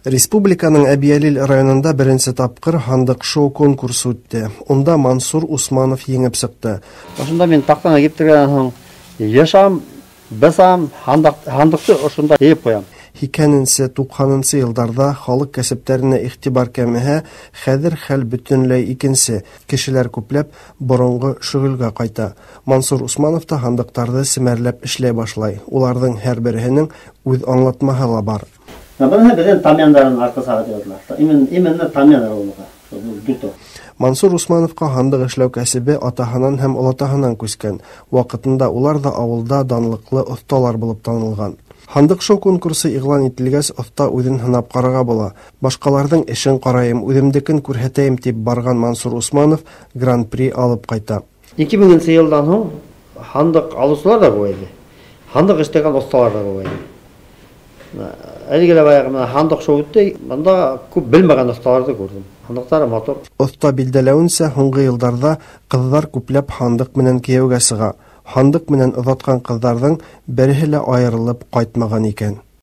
Республиканың Әбиялил районында беренче тапкыр хандык шоу конкурсы үтте. Онда Мансур Усманов еңеп сыкты. Ошонда мен тактана кептирген соң яшам, басам, хандыкты ошонда еп коям. 2090 елларда халык кәсепләренә игътибар кәмеһә, хәзер хәл бөтенләй икенче. Кешеләр күпләп борынгы шөгыльгә кайта. Мансур Усманов та хандыктарды семәрләп эшләй башлай. Уларның һәр берсенең үз аңлатмаһы ла бар. Мансур Усмановка хандык эшләү кәсебе атаһынан һәм олатаһынан күскән. Вакытында улар да авылда данлыклы осталар булып танылган. Хандык шоу конкурсы игълан ителгәч, оста үзен һынап карарга була. Башкаларның эшен карайым, үземдекен күрһәтәем дип барган Мансур Усманов гран-при алып кайта. 2000 елдан соң хандык алучылар да көбәйде. Хандык эштәгән осталар да көбәйде. Әлегә баягы хандык шоу үтте, монда күп белмәгән осталарны күрдем. Хандыктар мотор. Оста билдәләвенчә, соңгы елларда кызлар күпләп хандык менән кияүгә чыга. Хандык менән озаткан кызларның берсе лә аерылып кайтмаган икән.